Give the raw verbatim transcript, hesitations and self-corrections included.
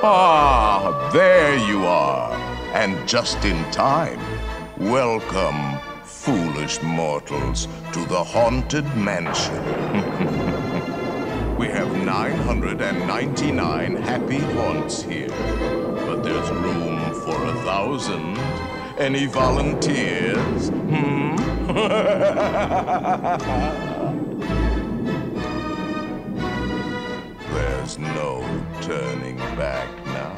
Ah, there you are, and just in time. Welcome, foolish mortals, to the Haunted Mansion. We have nine hundred ninety-nine happy haunts here, but there's room for a thousand. Any volunteers? Hmm? There's no turning back now.